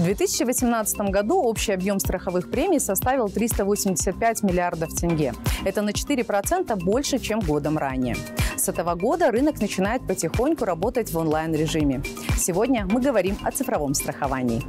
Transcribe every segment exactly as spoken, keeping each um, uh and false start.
две тысячи восемнадцатом году общий объем страховых премий составил триста восемьдесят пять миллиардов тенге. Это на четыре процента больше, чем годом ранее. С этого года рынок начинает потихоньку работать в онлайн-режиме. Сегодня мы говорим о цифровом страховании.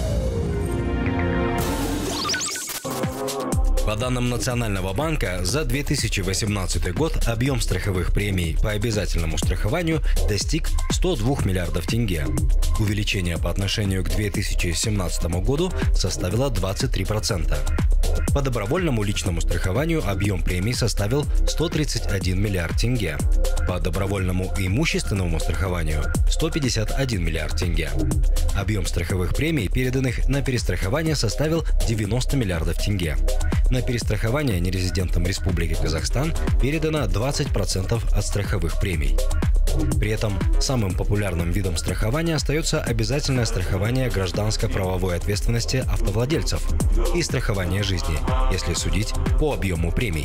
По данным Национального банка, за две тысячи восемнадцатый год объем страховых премий по обязательному страхованию достиг ста двух миллиардов тенге. Увеличение по отношению к две тысячи семнадцатому году составило двадцать три процента. По добровольному личному страхованию объем премий составил сто тридцать один миллиард тенге. По добровольному имущественному страхованию – сто пятьдесят один миллиард тенге. Объем страховых премий, переданных на перестрахование, составил девяносто миллиардов тенге. На перестрахование нерезидентам Республики Казахстан передано двадцать процентов от страховых премий. При этом самым популярным видом страхования остается обязательное страхование гражданско-правовой ответственности автовладельцев и страхование жизни, если судить по объему премий.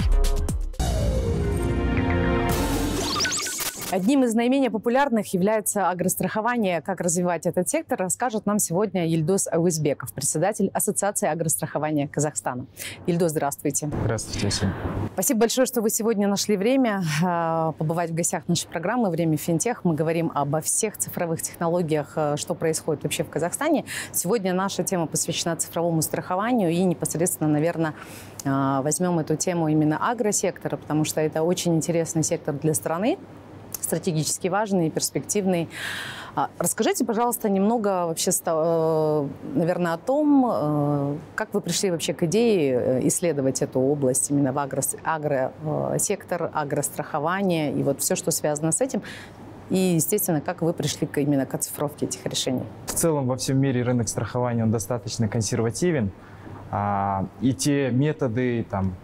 Одним из наименее популярных является агрострахование. Как развивать этот сектор, расскажет нам сегодня Ильдос Ауизбеков, председатель Ассоциации агрострахования Казахстана. Ильдос, здравствуйте. Здравствуйте, Асим. Спасибо большое, что вы сегодня нашли время побывать в гостях нашей программы «Время финтех». Мы говорим обо всех цифровых технологиях, что происходит вообще в Казахстане. Сегодня наша тема посвящена цифровому страхованию и непосредственно, наверное, возьмем эту тему именно агросектора, потому что это очень интересный сектор для страны, стратегически важный и перспективный. Расскажите, пожалуйста, немного вообще, наверное, о том, как вы пришли вообще к идее исследовать эту область именно в агросектор, агрострахование и вот все, что связано с этим. И, естественно, как вы пришли именно к оцифровке этих решений? В целом, во всем мире рынок страхования он достаточно консервативен. И те методы, там,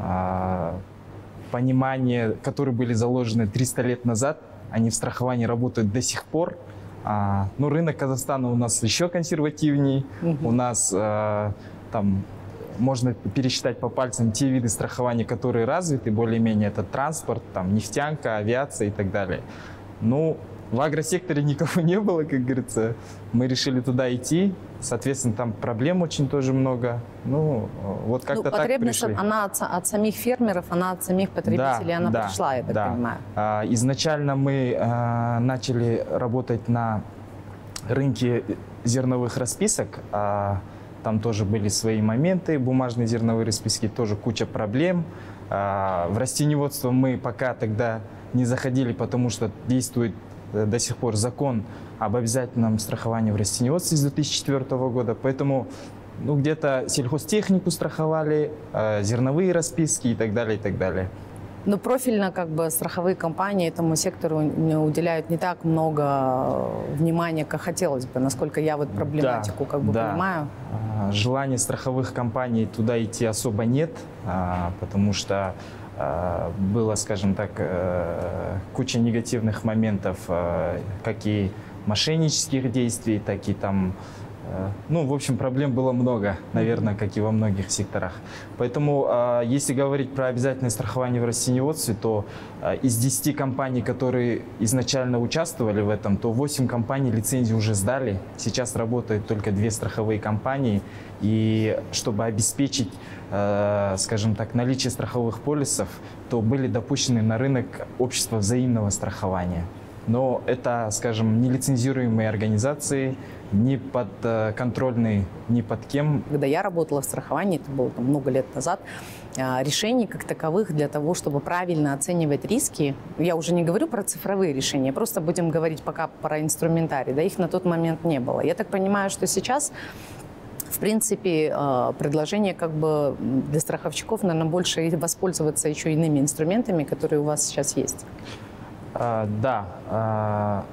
понимания, которые были заложены триста лет назад, они в страховании работают до сих пор. А, ну, рынок Казахстана у нас еще консервативнее. Mm-hmm. У нас а, там можно пересчитать по пальцам те виды страхования, которые развиты, более-менее это транспорт, там, нефтянка, авиация и так далее. Ну, в агросекторе никого не было, как говорится. Мы решили туда идти. Соответственно, там проблем очень тоже много. Ну, вот как-то ну, так потребность, пришли. Она от, от самих фермеров, она от самих потребителей, да, она да, пришла, я так да. понимаю. А, изначально мы а, начали работать на рынке зерновых расписок. А, там тоже были свои моменты. Бумажные зерновые расписки, тоже куча проблем. А, в растениеводство мы пока тогда не заходили, потому что действует до сих пор закон об обязательном страховании в растениеводстве с две тысячи четвёртого года. Поэтому ну, где-то сельхозтехнику страховали, э, зерновые расписки и так далее, и так далее. Но профильно как бы страховые компании этому сектору уделяют не так много внимания, как хотелось бы, насколько я вот проблематику да, как бы да. понимаю. Желания страховых компаний туда идти особо нет, потому что было, скажем так, куча негативных моментов, как и мошеннических действий, так и там, ну, в общем, проблем было много, наверное, как и во многих секторах. Поэтому, если говорить про обязательное страхование в растениеводстве, то из десяти компаний, которые изначально участвовали в этом, то восемь компаний лицензию уже сдали. Сейчас работают только две страховые компании. И чтобы обеспечить, скажем так, наличие страховых полисов, то были допущены на рынок общества взаимного страхования. Но это, скажем, нелицензируемые организации, не подконтрольные ни под кем. Когда я работала в страховании, это было там, много лет назад, решений как таковых для того, чтобы правильно оценивать риски, я уже не говорю про цифровые решения, просто будем говорить пока про инструментарий, да, их на тот момент не было. Я так понимаю, что сейчас, в принципе, предложение как бы для страховщиков, наверное, больше воспользоваться еще иными инструментами, которые у вас сейчас есть. А, да. А,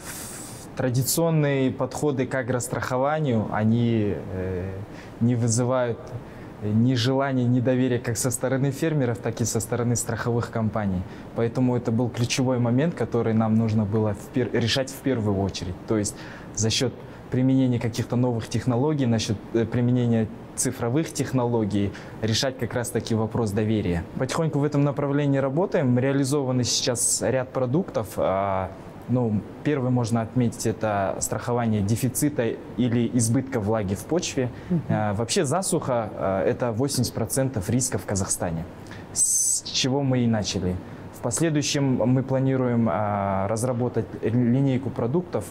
традиционные подходы к агрострахованию, они э, не вызывают ни желания, ни доверия как со стороны фермеров, так и со стороны страховых компаний. Поэтому это был ключевой момент, который нам нужно было в пер... решать в первую очередь. То есть за счет применения каких-то новых технологий, насчет применения цифровых технологий, решать как раз-таки вопрос доверия. Потихоньку в этом направлении работаем. Реализованы сейчас ряд продуктов. Ну, первый можно отметить — это страхование дефицита или избытка влаги в почве. Uh-huh. Вообще засуха — это восемьдесят процентов риска в Казахстане, с чего мы и начали. В последующем мы планируем разработать линейку продуктов,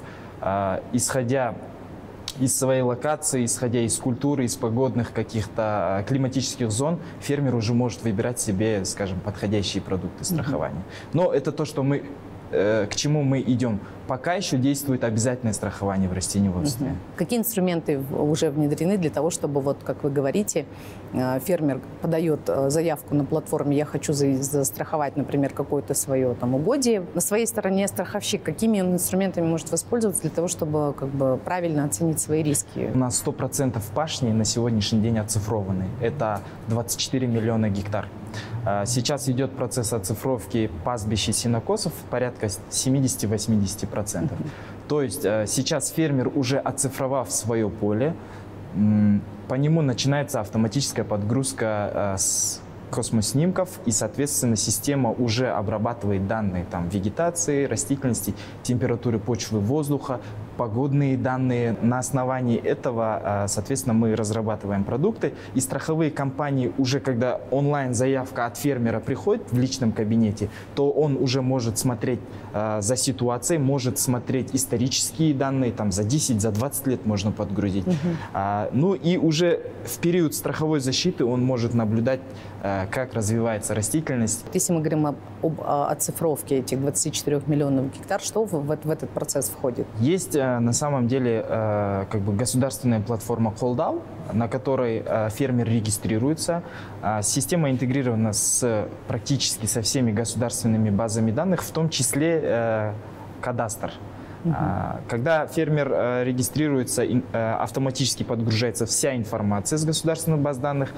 исходя из своей локации, исходя из культуры, из погодных каких-то климатических зон, фермер уже может выбирать себе, скажем, подходящие продукты страхования. Но это то, что мы, э, к чему мы идем. Пока еще действует обязательное страхование в растениеводстве. Угу. Какие инструменты уже внедрены для того, чтобы, вот, как вы говорите, фермер подает заявку на платформе «Я хочу застраховать, например, какое-то свое там угодье». На своей стороне страховщик какими он инструментами может воспользоваться для того, чтобы как бы правильно оценить свои риски? У нас сто процентов пашни на сегодняшний день оцифрованы. Это двадцать четыре миллиона гектар. Сейчас идет процесс оцифровки пастбищ и сенокосов порядка семьдесят-восемьдесят процентов. То есть сейчас фермер, уже оцифровав свое поле, по нему начинается автоматическая подгрузка с космоснимков, и, соответственно, система уже обрабатывает данные там, вегетации, растительности, температуры почвы, воздуха, погодные данные. На основании этого, соответственно, мы разрабатываем продукты. И страховые компании уже, когда онлайн-заявка от фермера приходит в личном кабинете, то он уже может смотреть за ситуацией, может смотреть исторические данные, там за десять, за двадцать лет можно подгрузить. Uh-huh. Ну и уже в период страховой защиты он может наблюдать, как развивается растительность. Если мы говорим об, об оцифровке этих двадцати четырёх миллионов гектар, что в, в, в этот процесс входит? Есть на самом деле как бы государственная платформа Холдау, на которой фермер регистрируется. Система интегрирована с, практически со всеми государственными базами данных, в том числе кадастр. Угу. Когда фермер регистрируется, автоматически подгружается вся информация с государственных баз данных.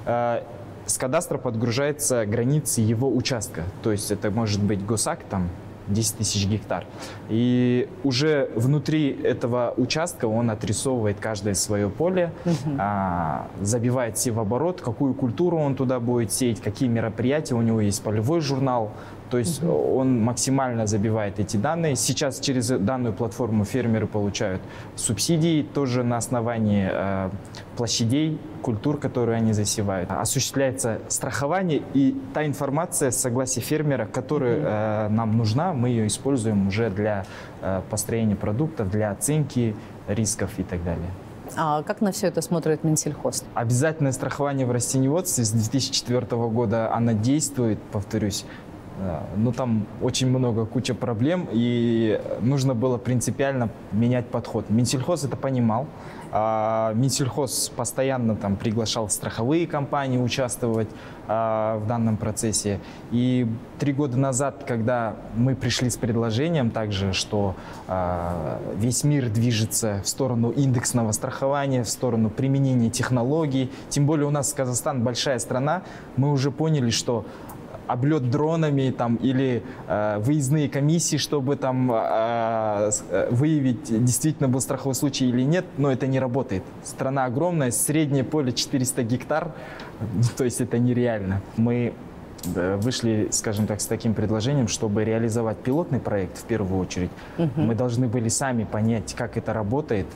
С кадастра подгружается границы его участка. То есть это может быть госакт, там десять тысяч гектар. И уже внутри этого участка он отрисовывает каждое свое поле, uh-huh. а, забивает все в оборот, какую культуру он туда будет сеять, какие мероприятия, у него есть полевой журнал. То есть uh-huh. он максимально забивает эти данные. Сейчас через данную платформу фермеры получают субсидии тоже на основании э, площадей, культур, которые они засевают. Осуществляется страхование, и та информация с согласия фермера, которая uh-huh. э, нам нужна, мы ее используем уже для э, построения продуктов, для оценки рисков и так далее. А как на все это смотрит Минсельхоз? Обязательное страхование в растениеводстве с две тысячи четвёртого года оно действует, повторюсь. Но там очень много, куча проблем, и нужно было принципиально менять подход. Минсельхоз это понимал. А Минсельхоз постоянно там приглашал страховые компании участвовать а, в данном процессе. И три года назад, когда мы пришли с предложением также, что а, весь мир движется в сторону индексного страхования, в сторону применения технологий, тем более у нас Казахстан большая страна, мы уже поняли, что облет дронами там, или э, выездные комиссии, чтобы там э, выявить, действительно был страховой случай или нет, но это не работает. Страна огромная, среднее поле четыреста гектар, то есть это нереально. Мы вышли, скажем так, с таким предложением, чтобы реализовать пилотный проект в первую очередь. Uh-huh. Мы должны были сами понять, как это работает.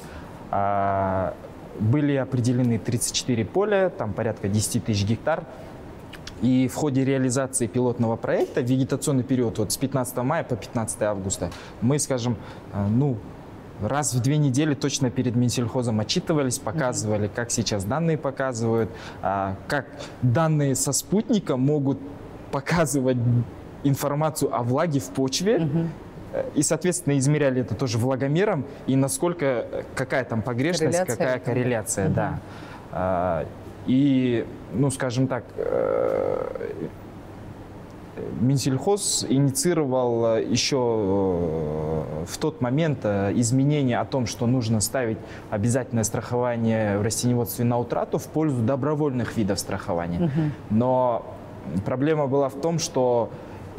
А, были определены тридцать четыре поля, там порядка десять тысяч гектар. И в ходе реализации пилотного проекта, вегетационный период вот с пятнадцатого мая по пятнадцатое августа, мы, скажем, ну, раз в две недели точно перед Минсельхозом отчитывались, показывали, mm-hmm. как сейчас данные показывают, как данные со спутника могут показывать информацию о влаге в почве. Mm-hmm. И, соответственно, измеряли это тоже влагомером, и насколько, какая там погрешность, корреляция. какая корреляция, mm-hmm. да. И, ну, скажем так, Минсельхоз инициировал еще в тот момент изменения о том, что нужно ставить обязательное страхование в растениеводстве на утрату в пользу добровольных видов страхования. Uh-huh. Но проблема была в том, что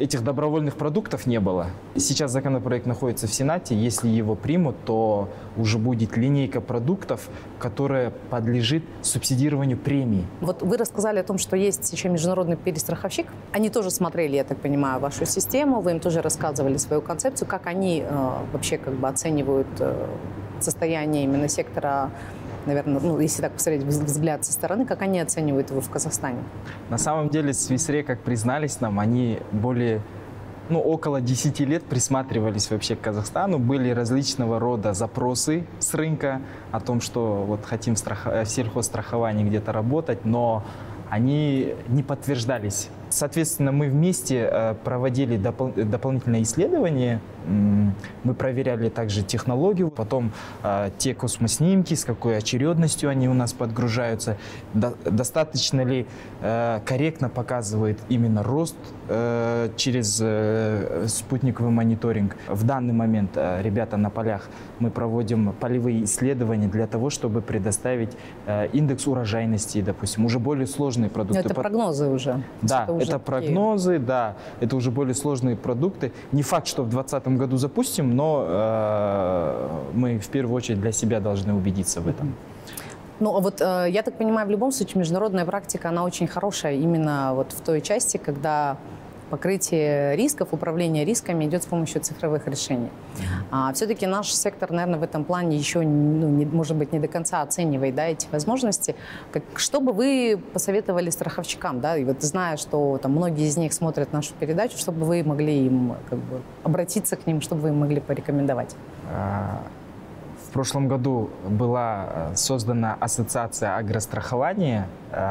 этих добровольных продуктов не было. Сейчас законопроект находится в Сенате. Если его примут, то уже будет линейка продуктов, которая подлежит субсидированию премии. Вот вы рассказали о том, что есть еще международный перестраховщик. Они тоже смотрели, я так понимаю, вашу систему, вы им тоже рассказывали свою концепцию, как они э, вообще как бы оценивают э, состояние именно сектора, наверное, ну, если так посмотреть взгляд со стороны, как они оценивают его в Казахстане? На самом деле, Свисре, как признались нам, они более, ну, около десяти лет присматривались вообще к Казахстану. Были различного рода запросы с рынка о том, что вот хотим страх... в сельхозстраховании где-то работать, но они не подтверждались. Соответственно, мы вместе проводили допол дополнительные исследования. Мы проверяли также технологию, потом э, те космоснимки, с какой очередностью они у нас подгружаются, до достаточно ли э, корректно показывает именно рост э, через э, спутниковый мониторинг. В данный момент, э, ребята, на полях мы проводим полевые исследования для того, чтобы предоставить э, индекс урожайности, допустим, уже более сложные продукты. Но это прогнозы уже. Да, это, уже это прогнозы, да, это уже более сложные продукты. Не факт, что в двадцатом году запустим, но э, мы в первую очередь для себя должны убедиться в этом. Ну, а вот э, я так понимаю, в любом случае международная практика, она очень хорошая именно вот в той части, когда покрытие рисков, управление рисками идет с помощью цифровых решений. А все-таки наш сектор, наверное, в этом плане еще, ну, не, может быть, не до конца оценивает, да, эти возможности. Как, что бы вы посоветовали страховщикам, да, и вот зная, что там многие из них смотрят нашу передачу, чтобы вы могли им как бы обратиться к ним, чтобы вы им могли порекомендовать? В прошлом году была создана ассоциация агрострахования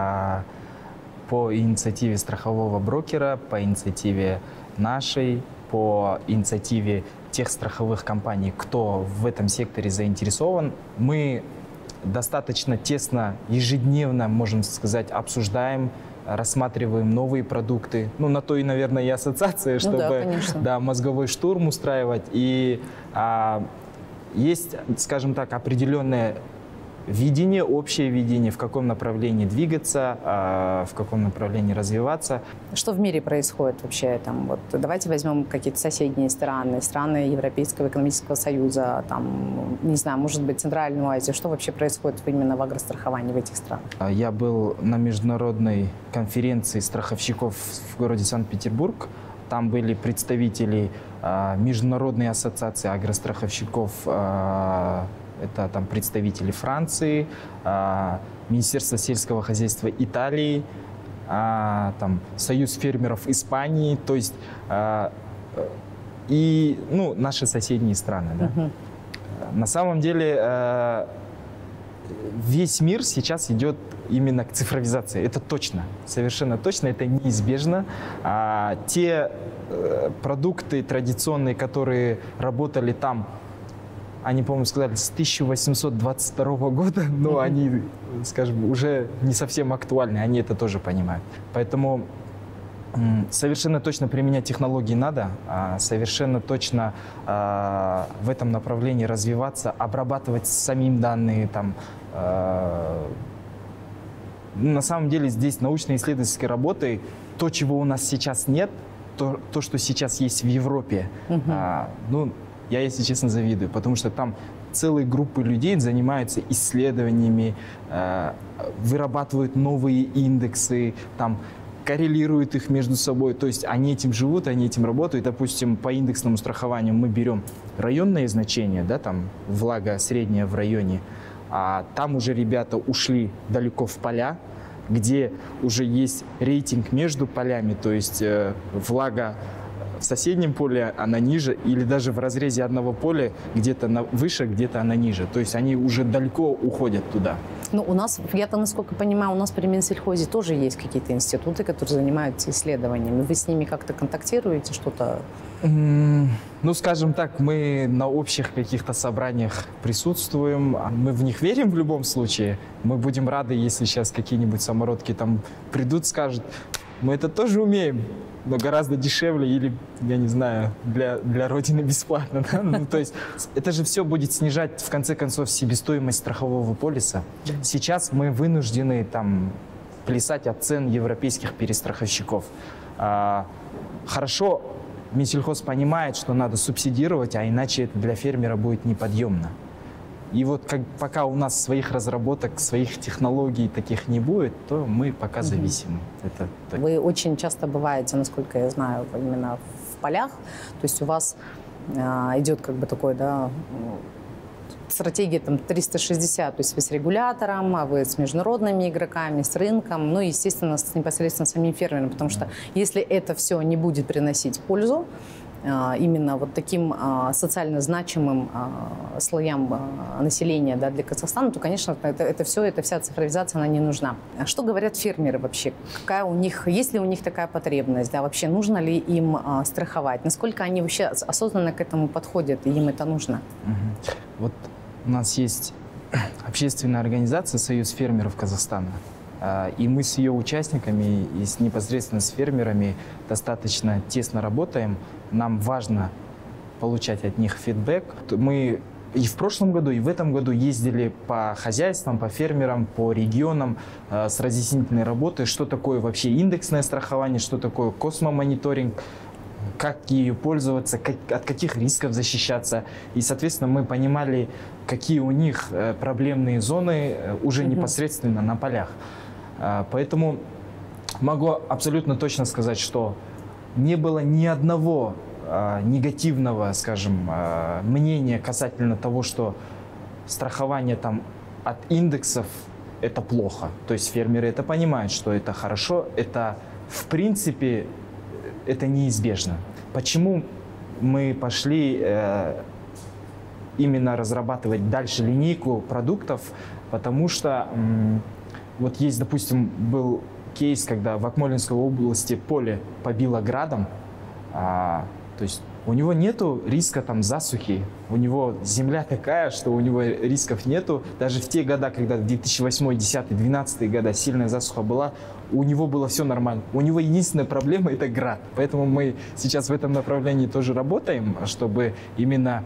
по инициативе страхового брокера, по инициативе нашей, по инициативе тех страховых компаний, кто в этом секторе заинтересован. Мы достаточно тесно, ежедневно, можно сказать, обсуждаем, рассматриваем новые продукты. Ну, на то и, наверное, и ассоциация, чтобы ну да, да, мозговой штурм устраивать. И а, есть, скажем так, определенное видение, общее видение, в каком направлении двигаться, в каком направлении развиваться. Что в мире происходит вообще? Там, вот, давайте возьмем какие-то соседние страны, страны Европейского экономического союза, там, не знаю, может быть, Центральную Азию. Что вообще происходит именно в агростраховании в этих странах? Я был на международной конференции страховщиков в городе Санкт-Петербург. Там были представители Международной ассоциации агростраховщиков. Это там представители Франции, Министерство сельского хозяйства Италии, там, Союз фермеров Испании, то есть и ну, наши соседние страны. Да. Uh-huh. На самом деле весь мир сейчас идет именно к цифровизации. Это точно, совершенно точно, это неизбежно. А те продукты традиционные, которые работали там, они, по-моему, сказали, с тысяча восемьсот двадцать второго года, но mm-hmm. они, скажем, уже не совсем актуальны, они это тоже понимают. Поэтому совершенно точно применять технологии надо, совершенно точно в этом направлении развиваться, обрабатывать самим данные. Там, на самом деле здесь научно-исследовательской работы, то, чего у нас сейчас нет, то, то что сейчас есть в Европе, mm-hmm. ну, я, если честно, завидую, потому что там целые группы людей занимаются исследованиями, э, вырабатывают новые индексы, там, коррелируют их между собой. То есть они этим живут, они этим работают. Допустим, по индексному страхованию мы берем районные значения, да, там влага средняя в районе, а там уже ребята ушли далеко в поля, где уже есть рейтинг между полями, то есть э, влага в соседнем поле она ниже, или даже в разрезе одного поля где-то выше, где-то она ниже. То есть они уже далеко уходят туда. Ну, у нас, я-то, насколько понимаю, у нас при Минсельхозе тоже есть какие-то институты, которые занимаются исследованиями. Вы с ними как-то контактируете, что-то? Mm, ну, скажем так, мы на общих каких-то собраниях присутствуем. Мы в них верим в любом случае. Мы будем рады, если сейчас какие-нибудь самородки там придут, скажут, мы это тоже умеем, но гораздо дешевле или, я не знаю, для, для Родины бесплатно. Да? Ну, то есть это же все будет снижать, в конце концов, себестоимость страхового полиса. Сейчас мы вынуждены там плясать от цен европейских перестраховщиков. Хорошо, Минсельхоз понимает, что надо субсидировать, а иначе это для фермера будет неподъемно. И вот как, пока у нас своих разработок, своих технологий таких не будет, то мы пока зависимы. Это, так. Вы очень часто бываете, насколько я знаю, именно в полях. То есть у вас э, идет как бы такой, да, стратегия там триста шестьдесят. То есть вы с регулятором, а вы с международными игроками, с рынком, ну и, естественно, с непосредственно самим фермером. Потому что если это все не будет приносить пользу, именно вот таким а, социально значимым а, слоям а, населения, да, для Казахстана, то, конечно, это, это все, эта вся цифровизация, она не нужна. А что говорят фермеры вообще? Какая у них, есть ли у них такая потребность? Да, вообще нужно ли им а, страховать? Насколько они вообще осознанно к этому подходят, и им это нужно? Угу. Вот у нас есть общественная организация «Союз фермеров Казахстана». И мы с ее участниками и с, непосредственно с фермерами достаточно тесно работаем. Нам важно получать от них фидбэк. Мы и в прошлом году, и в этом году ездили по хозяйствам, по фермерам, по регионам э, с разъяснительной работой, что такое вообще индексное страхование, что такое космомониторинг, как ею пользоваться, как, от каких рисков защищаться. И, соответственно, мы понимали, какие у них э, проблемные зоны э, уже mm-hmm. непосредственно на полях. Поэтому могу абсолютно точно сказать, что не было ни одного э, негативного, скажем, э, мнения касательно того, что страхование там от индексов – это плохо. То есть фермеры это понимают, что это хорошо, это в принципе это неизбежно. Почему мы пошли э, именно разрабатывать дальше линейку продуктов? Потому что м, вот есть, допустим, был кейс, когда в Акмолинской области поле побило градом, а, то есть у него нету риска там засухи, у него земля такая, что у него рисков нету. Даже в те года, когда в две тысячи восьмой, две тысячи десятый, две тысячи двенадцатый года сильная засуха была, у него было все нормально. У него единственная проблема – это град. Поэтому мы сейчас в этом направлении тоже работаем, чтобы именно,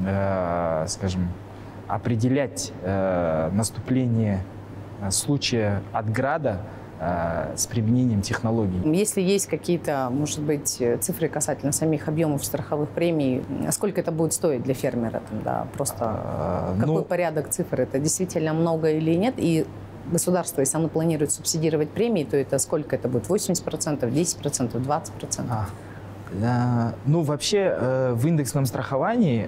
э, скажем, определять э, наступление случая от града э, с применением технологий. Если есть какие-то, может быть, цифры касательно самих объемов страховых премий, сколько это будет стоить для фермера? Там, да, просто а, какой ну, порядок цифр? Это действительно много или нет? И государство, если оно планирует субсидировать премии, то это сколько это будет? восемьдесят процентов, десять процентов, двадцать процентов? А. Ну, вообще, в индексном страховании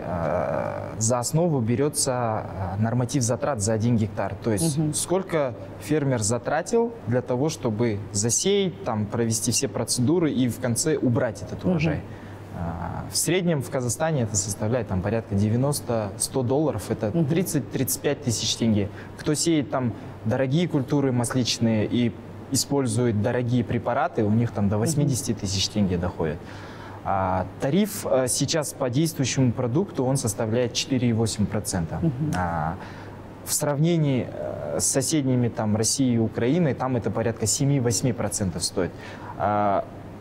за основу берется норматив затрат за один гектар. То есть, угу. сколько фермер затратил для того, чтобы засеять, там, провести все процедуры и в конце убрать этот урожай. Угу. В среднем в Казахстане это составляет там, порядка девяносто-сто долларов. Это тридцать-тридцать пять тысяч тенге. Кто сеет там дорогие культуры масличные и используют дорогие препараты, у них там до восьмидесяти тысяч тенге доходит. А тариф а, сейчас по действующему продукту он составляет четыре и восемь десятых процента. Uh-huh. а, в сравнении а, с соседними там Россией и Украиной, там это порядка семь-восемь процентов стоит. А,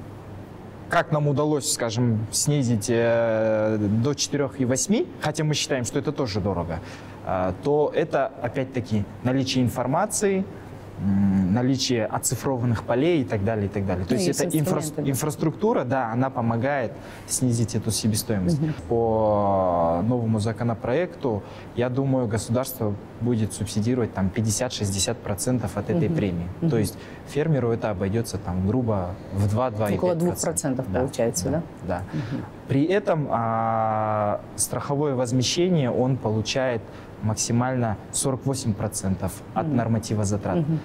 как нам удалось, скажем, снизить э, до четырёх и восьми, хотя мы считаем, что это тоже дорого, э, то это опять-таки наличие информации, наличие оцифрованных полей и так далее, и так далее. То ну, есть это инфра инфраструктура, да, она помогает снизить эту себестоимость. Угу. По новому законопроекту, я думаю, государство будет субсидировать там пятьдесят-шестьдесят процентов от этой угу. премии. Угу. То есть фермеру это обойдется там грубо в два-два и пять процентов. Около двух процентов да, получается, да? Да. да. Угу. При этом а, страховое возмещение он получает максимально сорок восемь процентов от mm-hmm. норматива затрат. Mm-hmm.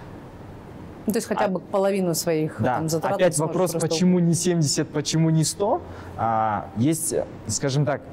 То есть хотя бы а, половину своих да. там, затрат. Опять вопрос, просто... почему не семьдесят, почему не сто? А, есть, скажем так,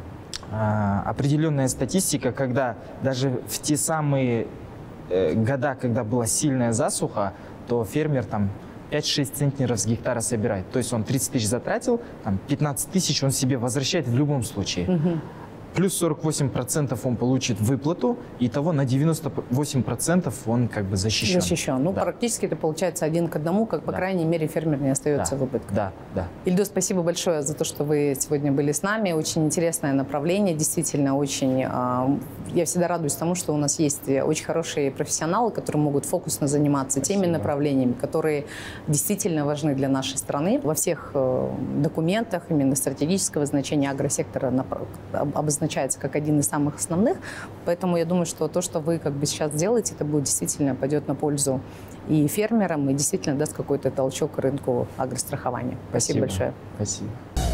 а, определенная статистика, когда даже в те самые э, года, когда была сильная засуха, то фермер там пять-шесть центнеров с гектара собирает. То есть он тридцать тысяч затратил, там пятнадцать тысяч он себе возвращает в любом случае. Mm-hmm. Плюс сорок восемь процентов он получит выплату, и того на девяносто восемь процентов он как бы защищен. Защищен. Ну, да. Практически это получается один к одному, как, по да. крайней мере, фермер не остается да. в убытке. Да, да. Ильдус, спасибо большое за то, что вы сегодня были с нами. Очень интересное направление, действительно очень э, я всегда радуюсь тому, что у нас есть очень хорошие профессионалы, которые могут фокусно заниматься Спасибо. Теми направлениями, которые действительно важны для нашей страны. Во всех документах именно стратегического значения агросектора обозначается как один из самых основных. Поэтому я думаю, что то, что вы как бы сейчас делаете, это будет действительно пойдет на пользу и фермерам, и действительно даст какой-то толчок рынку агрострахования. Спасибо, Спасибо большое. Спасибо.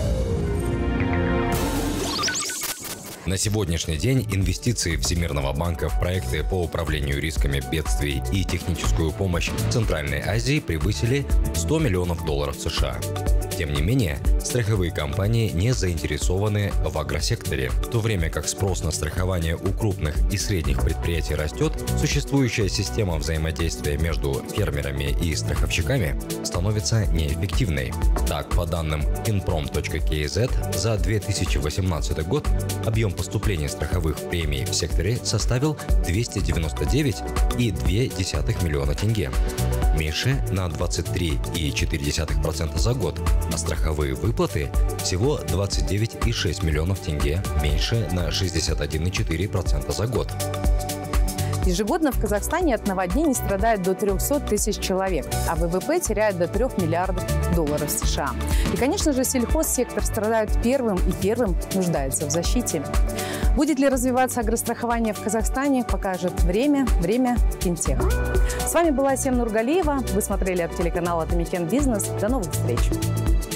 На сегодняшний день инвестиции Всемирного банка в проекты по управлению рисками бедствий и техническую помощь в Центральной Азии превысили сто миллионов долларов США. Тем не менее, страховые компании не заинтересованы в агросекторе. В то время как спрос на страхование у крупных и средних предприятий растет, существующая система взаимодействия между фермерами и страховщиками становится неэффективной. Так, по данным инпром точка кей зет, за две тысячи восемнадцатый год объем поступлений страховых премий в секторе составил двести девяносто девять и две десятых миллиона тенге, меньше на двадцать три и четыре десятых процента за год, а страховые выплаты всего двадцать девять и шесть миллионов тенге, меньше на шестьдесят один и четыре процента за год. Ежегодно в Казахстане от наводнений страдает до трёхсот тысяч человек, а вэ вэ пэ теряет до трёх миллиардов долларов США. И, конечно же, сельхозсектор страдает первым и первым нуждается в защите. Будет ли развиваться агрострахование в Казахстане, покажет время. Время финтех. С вами была Асем Нургалиева. Вы смотрели от телеканала Атамекен Бизнес. До новых встреч!